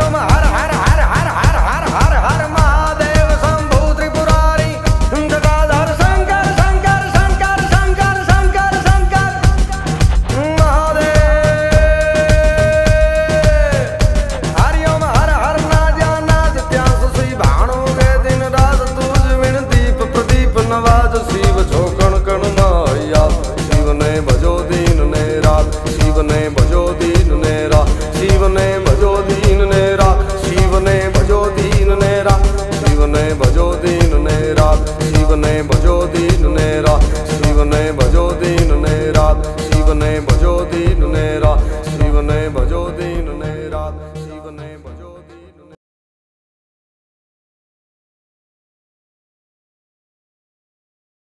ओम हर हर हर हर हर हर हर हर महादेव शंभु त्रिपुरारी जटाधर शंकर शंकर शंकर शंकर शंकर शंकर महादेव। हरि ओम हर हर नाजा नाज त्यास श्री भाणु गे दिन रात तुझ विण दीप प्रदीप नवाज शिव छोकण कण माया शिव ने भजो दीन ने रात शिव ने भजो दीन ने रात शिव ने भजो दीन ने रात शिव ने भजो दीन ने रात शिव ने भजो दीन ने रात शिव ने भजो दीन ने रात शिव ने भजो दीन ने रात शिव ने भजो दीन ने रात शिव ने